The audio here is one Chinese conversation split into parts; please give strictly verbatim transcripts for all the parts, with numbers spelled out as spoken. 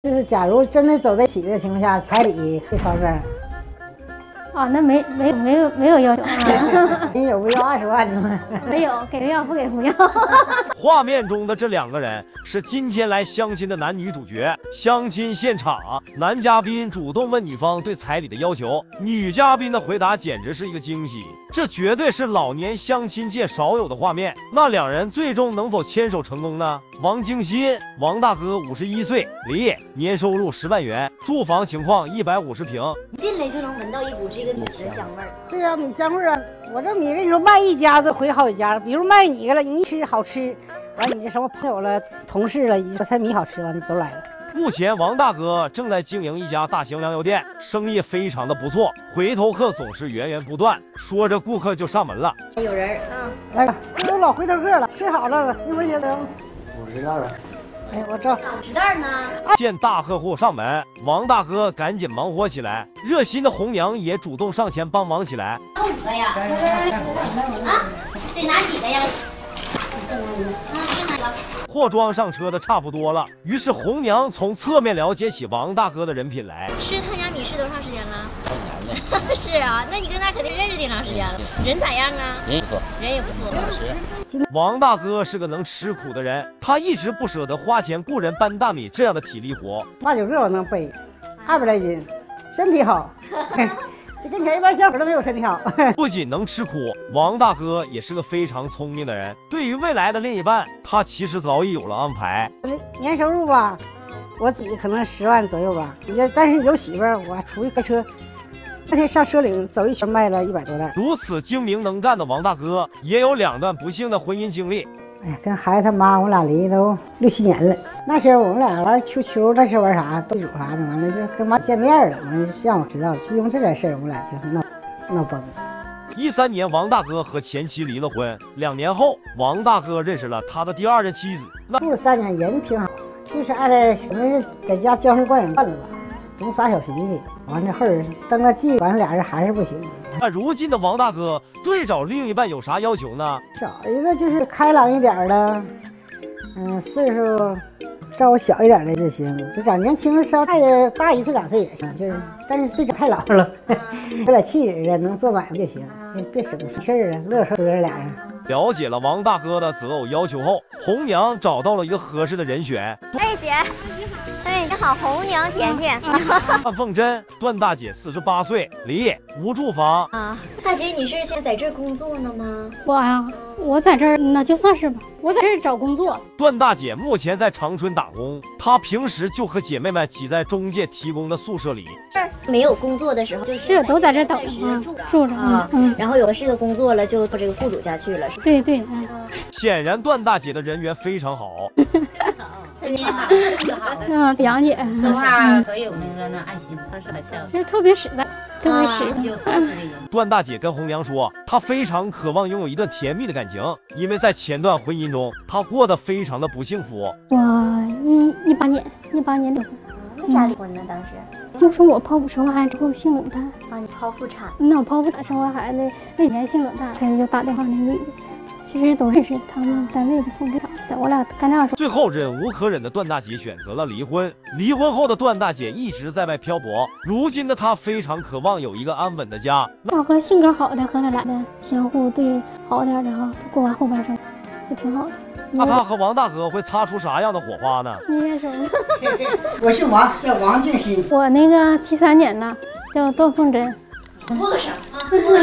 就是假如真的走在一起的情况下，彩礼这方面。 哦，那没没没有没有要求啊？ 你有不要二十万的吗？ 没有，给要不给不要。 画面中的这两个人是今天来相亲的男女主角。相亲现场，男嘉宾主动问女方对彩礼的要求，女嘉宾的回答简直是一个惊喜，这绝对是老年相亲界少有的画面。那两人最终能否牵手成功呢？王静心，王大哥，五十一岁，离异，年收入十万元，住房情况一百五十平。 进来就能闻到一股这个米的香味儿。 对呀、啊，米香味儿啊！我这米跟你说，卖一家子回好几家，比如卖你了，你一吃好吃，完你这什么朋友了、同事了，你说他米好吃完，你都来了。 目前王大哥正在经营一家大型粮油店，生意非常的不错，回头客总是源源不断。说着顾客就上门了， 有人啊， 来吧，都老回头客了，吃好了，一分钱都五十袋了。 哎，我这五十袋呢。 见大客户上门，王大哥赶紧忙活起来，热心的红娘也主动上前帮忙起来。 拿五个呀？啊，得拿几个呀？啊，再拿一个。 货装上车的差不多了，于是红娘从侧面了解起王大哥的人品来。 吃他家米吃多长时间了？三年了。是啊，那你跟他肯定认识挺长时间了。人咋样啊？ 人也不错， 人也不错。 老实。 王大哥是个能吃苦的人，他一直不舍得花钱雇人搬大米这样的体力活。 八九个我能背，二百来斤，身体好。这跟前一般小伙都没有身体好。 不仅能吃苦，王大哥也是个非常聪明的人。对于未来的另一半，他其实早已有了安排。 年收入吧，我自己可能十万左右吧。但是有媳妇儿，我出去开车。那天上车岭走一圈卖了一百多袋。 如此精明能干的王大哥，也有两段不幸的婚姻经历。 哎呀，跟孩子他妈，我俩离都六七年了。那时候我们俩玩秋秋，那时候玩啥地主啥的，完了就跟妈见面了，完了让我知道了，就因为这点事儿，我们俩就闹闹崩了。 一三年，王大哥和前妻离了婚，两年后，王大哥认识了他的第二任妻子。那住了三年，人挺好，就是爱来可能是在家娇生惯养惯了吧。总耍小脾气，完了后儿登了记，完了俩人还是不行。 那如今的王大哥对找另一半有啥要求呢？ 找一个就是开朗一点的，嗯，岁数稍微小一点的就行，就长年轻的稍大大一岁两岁也行，就是但是别长太老了，有点气质的，能做买卖就行，就别整事儿啊，乐呵呵俩人。 了解了王大哥的择偶要求后，红娘找到了一个合适的人选。 哎姐，哎你好，红娘甜甜。 段凤珍，段大姐，四十八岁，离异，无住房。 啊，大姐，你是现在在这儿工作呢吗？ 我呀，我在这儿那就算是吧，我在这儿找工作。 段大姐目前在长春打工，她平时就和姐妹们挤在中介提供的宿舍里。 这儿没有工作的时候，就是都在这等着住着住着啊，嗯， 然后有合适的工作了，就到这个雇主家去了。 对对，嗯。 显然段大姐的人缘非常好。 特别好，特别好。 嗯，杨姐说话可有那个那爱心，她是很像， 就是特别实在，特别实在， 有素质的人。 段大姐跟红娘说，她非常渴望拥有一段甜蜜的感情，因为在前段婚姻中，她过得非常的不幸福。 我一一八年，一八年离婚。 为啥离婚呢？当时就是我剖腹生完孩子之后性冷淡啊，你剖腹产？ 那我剖腹产生完孩子那天性冷淡，孩子就打电话那女的。其实都认识他们单位的从职场的，我俩干仗说。 最后忍无可忍的段大姐选择了离婚。离婚后的段大姐一直在外漂泊，如今的她非常渴望有一个安稳的家。 找个性格好的和他俩的相互对好点的哈，过完后半生就挺好的。 那她和王大哥会擦出啥样的火花呢？ 你认识吗？ 我姓王，叫王静心。 我那个七三年的，叫段凤珍。 握个手啊！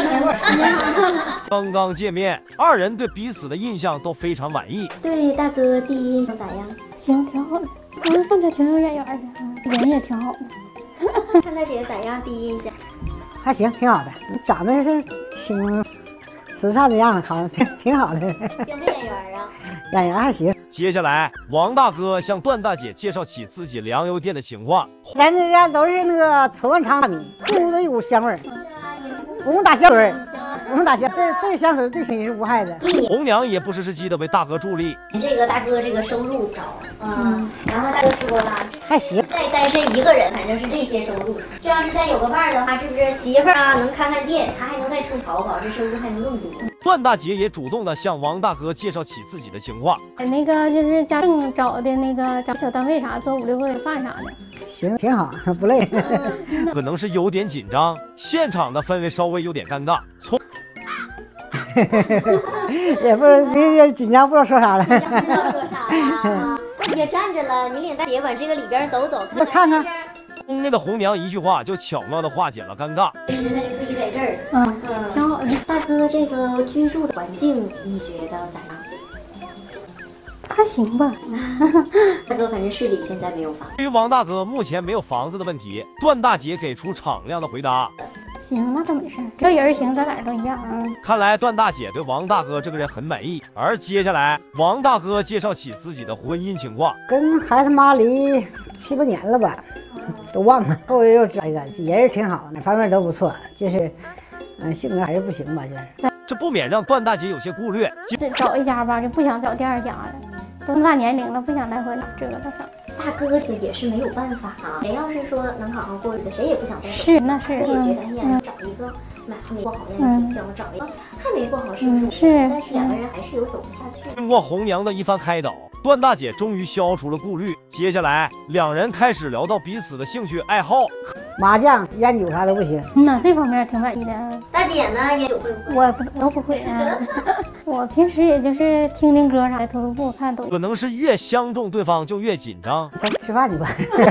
刚刚见面，二人对彼此的印象都非常满意。 对大哥第一印象咋样？ 行，挺好的。我看他挺有眼缘的，人也挺好的。 看大姐咋样？第一印象还行，挺好的。长得是挺慈善的样子，好像挺挺好的。 有没有眼缘啊？ 眼缘还行。 接下来，王大哥向段大姐介绍起自己粮油店的情况。 咱这家都是那个纯万长大米，进屋都一股香味儿。不用打香水，不用打香，这这个香水对身体是无害的。 红娘也不失时机的为大哥助力。 这个大哥这个收入高，嗯，然后大哥说了， 还行。 再单身一个人，反正是这些收入。这要是再有个伴儿的话，是不是媳妇儿啊能看看店，他还能再出淘宝，这收入还能更多。 段大姐也主动的向王大哥介绍起自己的情况。 那个就是家政找的那个找小单位啥做五六个饭啥的， 行，挺好，不累。 可能是有点紧张，现场的氛围稍微有点尴尬。从也不是你也紧张，不知道说啥了。 不知道说啥了，也站着了。你领大姐往这个里边走走， 那看看。 宫内的红娘一句话就巧妙的化解了尴尬。 其实他就自己在这儿， 嗯， 嗯， 挺好的。 大哥，这个居住的环境你觉得咋样？ 还行吧。 大哥，反正市里现在没有房。 对于王大哥目前没有房子的问题，段大姐给出敞亮的回答。 行，那倒没事，只要人行，在哪儿都一样啊。 看来段大姐对王大哥这个人很满意。而接下来，王大哥介绍起自己的婚姻情况。 跟孩子妈离七八年了吧，都忘了。后来又找一个人挺好，哪方面都不错，就是嗯性格还是不行吧，就是。 这不免让段大姐有些顾虑。 找一家吧，就不想找第二家了，都那么大年龄了，不想来回折腾上。 大哥，这个也是没有办法啊。谁要是说能好好过日子，谁也不想再走。 是，那是。 他也觉得，哎呀，找一个买还没过好，样也挺香；找一个还没过好，是不是？ 是。 但是两个人还是有走不下去。 经过红娘的一番开导，段大姐终于消除了顾虑。接下来，两人开始聊到彼此的兴趣爱好。 麻将、烟酒啥都不行。 嗯呐，这方面挺满意的。 大姐呢，烟酒会不会？ 我不，我不会啊。我平时也就是听听歌啥的，徒步看抖音。 可能是越相中对方就越紧张。 咱吃饭去吧。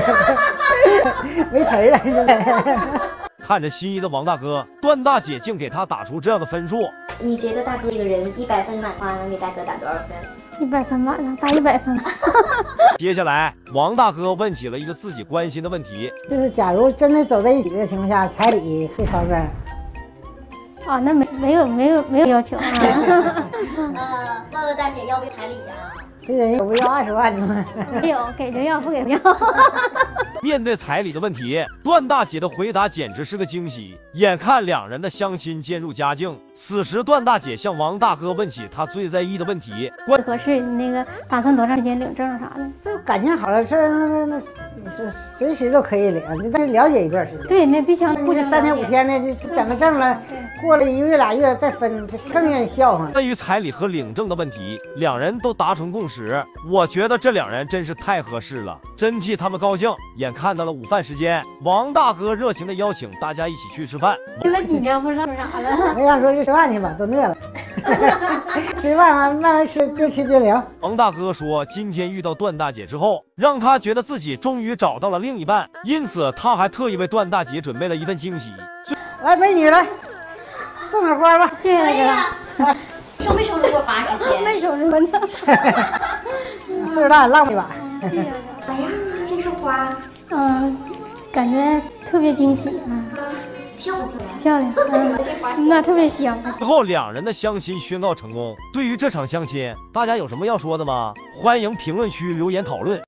没词儿了，现在。 看着心仪的王大哥，段大姐竟给他打出这样的分数。 你觉得大哥这个人一百分满分能给大哥打多少分？ 一百分满了，打一百分。 接下来，王大哥问起了一个自己关心的问题， 就是假如真的走在一起的情况下，彩礼这方面。 啊，那没没有没有没有要求啊。 呃，问问大姐要不要彩礼啊？ 这人有不要二十万的吗？ 没有，给就要，不给不要。 面对彩礼的问题，段大姐的回答简直是个惊喜。眼看两人的相亲渐入佳境，此时段大姐向王大哥问起她最在意的问题： 关合适，那个打算多长时间领证啥的？ 这感情好了，这那那那是随时都可以领，但是了解一段时间。 对，那必须互相三天五天的就整个证了，过了一个月俩月再分，这更让人笑话。 关于彩礼和领证的问题，两人都达成共识。我觉得这两人真是太合适了，真替他们高兴。眼看到了午饭时间，王大哥热情的邀请大家一起去吃饭。 有点紧张，不知道说啥了。 没想说去吃饭去吧，都饿了。吃饭啊，慢慢吃，边吃边聊。 王大哥说，今天遇到段大姐之后，让他觉得自己终于找到了另一半，因此他还特意为段大姐准备了一份惊喜。 来，美女来，送点花吧。 谢谢大哥。 收没收拾过花之前？ 没收拾过呢。 岁数大，浪一把。 谢谢。 咋样啊？这束花， 嗯，感觉特别惊喜啊。 漂不漂亮？ 漂亮，嗯，那特别香。 最后两人的相亲宣告成功。对于这场相亲，大家有什么要说的吗？欢迎评论区留言讨论。